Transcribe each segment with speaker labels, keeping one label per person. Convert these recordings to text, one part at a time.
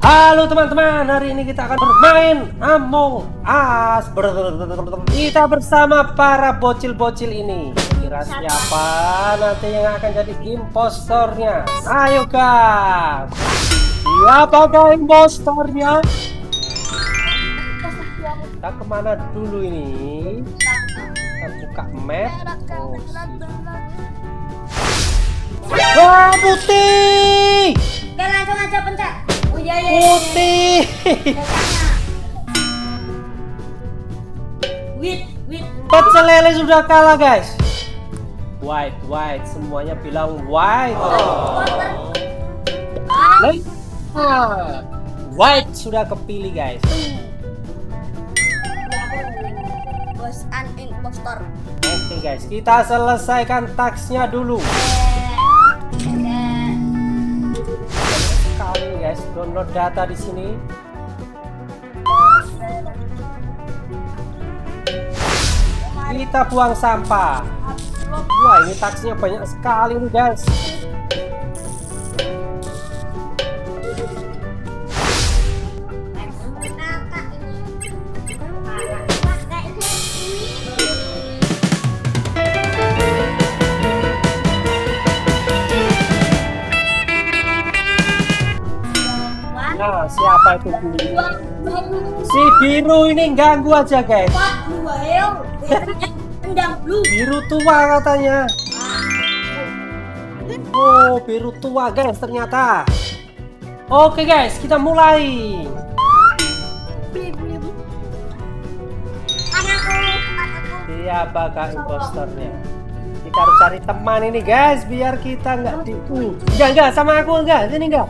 Speaker 1: Halo teman-teman, hari ini kita akan bermain Among Us. Kita bersama para bocil-bocil ini. Kira siapa nanti yang akan jadi impostornya? Ayo guys, siapakah impostornya? Kita kemana dulu ini? Kita buka map. Wah, putih!
Speaker 2: Oke, langsung aja pencet. Oh iya.
Speaker 1: Putih.
Speaker 2: Wait.
Speaker 1: Pecel lele sudah kalah guys. White, semuanya bilang white. White sudah kepilih guys.
Speaker 2: Bos an impostor.
Speaker 1: Oke guys, kita selesaikan tasknya dulu. Sekali guys, download data di sini. Kita buang sampah. Wah, ini taksnya banyak sekali nih guys. Nah, siapa itu biru? Si biru ini ganggu aja guys. Biru tua katanya. Oh, biru tua guys ternyata. Oke guys, kita mulai. Siapakah impostornya? Kita harus cari teman ini guys, biar kita nggak di. Enggak sama aku enggak, sini enggak.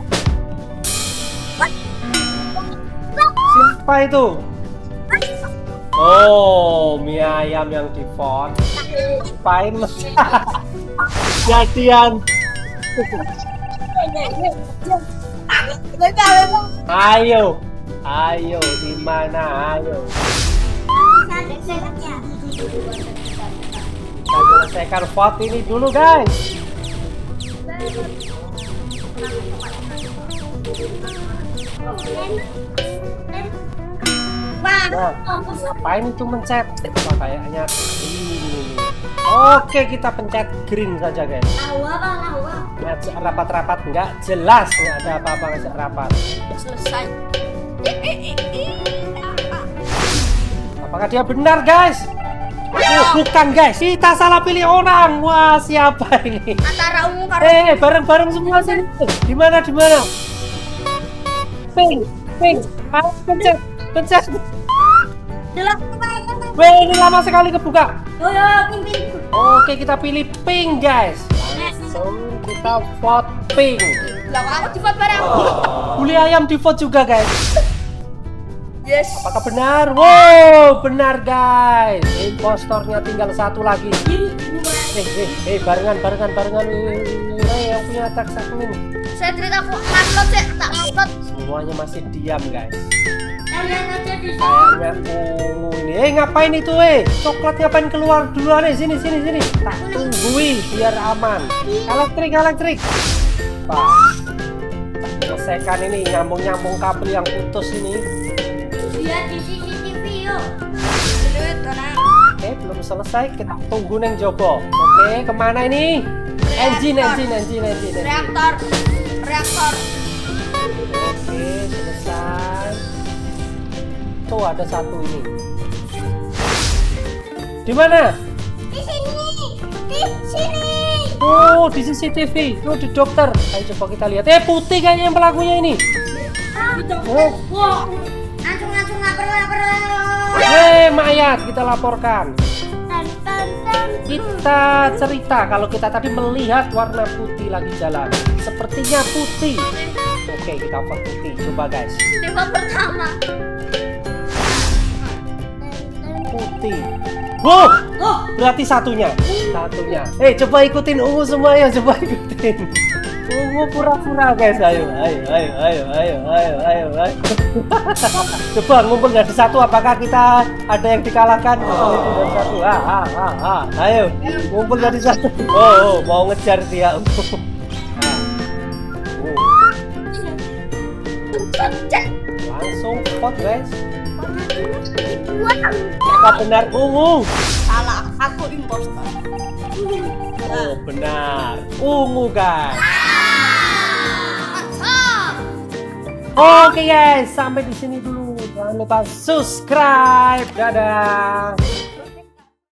Speaker 1: Siapa itu? Oh, mie ayam yang di vote. Pain jadian. Ayo, di mana? Ayo. Kita selesaikan vote ini dulu guys. Nah, ngapain itu mencet? Wah, kayaknya ini. Oke, kita pencet green saja guys. Ngajak rapat-rapat nggak jelas, nggak ada apa-apa ngajak rapat.
Speaker 2: Selesai.
Speaker 1: Apakah dia benar guys? Bukan guys, kita salah pilih orang. Wah, siapa ini?
Speaker 2: Antara ungu
Speaker 1: Bareng-bareng semua sini. Di mana? Ping. Ayo pencet. Weh, ini lama sekali kebuka.
Speaker 2: Ping.
Speaker 1: Oke, kita pilih pink guys. Langsung kita vote pink.
Speaker 2: Lah, aku di vote bareng.
Speaker 1: Buli ayam di vote juga guys.
Speaker 2: Yes.
Speaker 1: Apakah benar? Wow, benar guys. Impostornya tinggal satu lagi. Barengan. Yang punya tax admin.
Speaker 2: Saya ceritaku upload sih, tak upload.
Speaker 1: Semuanya masih diam guys.
Speaker 2: Kalian aja di
Speaker 1: Kayaknya ini. Ngapain itu Coklat ngapain keluar duluan sini. Tak tungguin biar aman. Elektrik. Pas. Selesaikan ini nyambung kabel yang putus ini.
Speaker 2: Lihat di CCTV yuk.
Speaker 1: Oke, belum selesai. Kita tunggu neng Jobo. Oke, kemana ini? Engine.
Speaker 2: Reaktor.
Speaker 1: Oke, selesai. Tuh ada satu ini. Di mana?
Speaker 2: Di sini.
Speaker 1: Oh, di CCTV. Oh, di dokter. Ayo coba kita lihat. Putih kayaknya yang pelakunya ini.
Speaker 2: Wow. Langsung lapor.
Speaker 1: Mayat kita laporkan. Kita cerita kalau kita tadi melihat warna putih lagi jalan. Sepertinya putih. Oke, kita vote putih. Coba guys.
Speaker 2: Debat pertama.
Speaker 1: Putih. Wow, berarti satunya. Coba ikutin ungu semua ya, coba ikutin. Ungu pura-pura guys, ayo. Coba ngumpul jadi satu, apakah kita ada yang dikalahkan? Oh, itu dari satu. Ayo, ngumpul jadi satu. Oh, mau ngejar dia. Langsung spot guys.
Speaker 2: Wow.
Speaker 1: Apa benar ungu?
Speaker 2: Salah, aku imposter.
Speaker 1: Oh benar, ungu guys. Oke guys, sampai di sini dulu. Jangan lupa subscribe. Dadah.